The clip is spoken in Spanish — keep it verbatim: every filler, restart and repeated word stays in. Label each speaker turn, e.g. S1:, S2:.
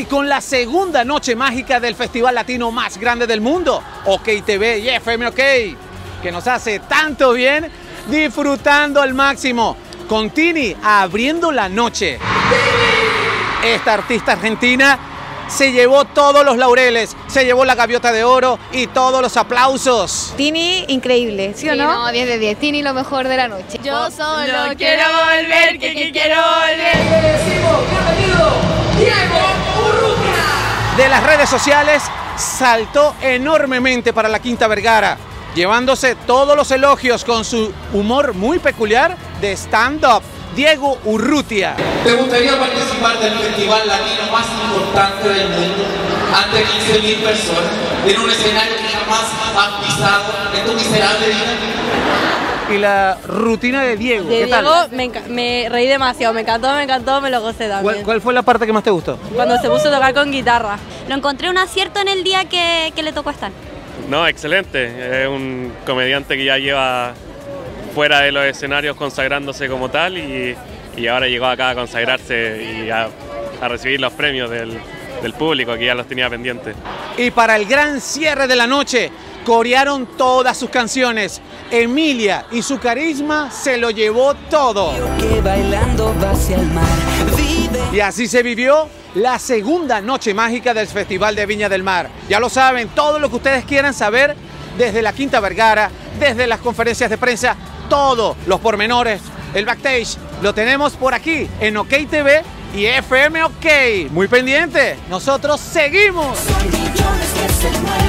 S1: y con la segunda noche mágica del festival latino más grande del mundo, OK T V y F M OK, que nos hace tanto bien, disfrutando al máximo, con Tini abriendo la noche. Esta artista argentina se llevó todos los laureles, se llevó la gaviota de oro y todos los aplausos.
S2: Tini, increíble, ¿sí o
S3: Sí,
S2: no?
S3: no, diez de diez, Tini lo mejor de la noche. Yo solo
S2: no
S3: quiero volver, que, que quiero volver.
S4: Le decimos bienvenido, Diego Urrutia.
S1: De las redes sociales saltó enormemente para la Quinta Vergara, llevándose todos los elogios con su humor muy peculiar de stand-up. Diego Urrutia.
S5: ¿Te gustaría participar del festival latino más importante del mundo ante quince mil personas en un escenario que jamás has pisado en tu miserable vida?
S1: Y la rutina de Diego,
S6: De
S1: ¿qué
S6: Diego
S1: tal?
S6: me, enca- me reí demasiado, me encantó, me encantó, me lo gocé
S1: ¿Cuál,
S6: también.
S1: cuál fue la parte que más te gustó?
S6: Cuando se puso a tocar con guitarra.
S7: Lo encontré un acierto en el día que, que le tocó estar.
S8: No, excelente. Es un comediante que ya lleva fuera de los escenarios consagrándose como tal y, y ahora llegó acá a consagrarse y a, a recibir los premios del, del público que ya los tenía pendientes.
S1: Y para el gran cierre de la noche, corearon todas sus canciones. Emilia y su carisma se lo llevó todo.
S9: Que bailando va hacia el mar, vive.
S1: Y así se vivió la segunda noche mágica del Festival de Viña del Mar. Ya lo saben, todo lo que ustedes quieran saber desde la Quinta Vergara, desde las conferencias de prensa, todos los pormenores, el backstage, lo tenemos por aquí en OK T V y F M OK. Muy pendiente, nosotros seguimos.
S9: Son millones que se mueven.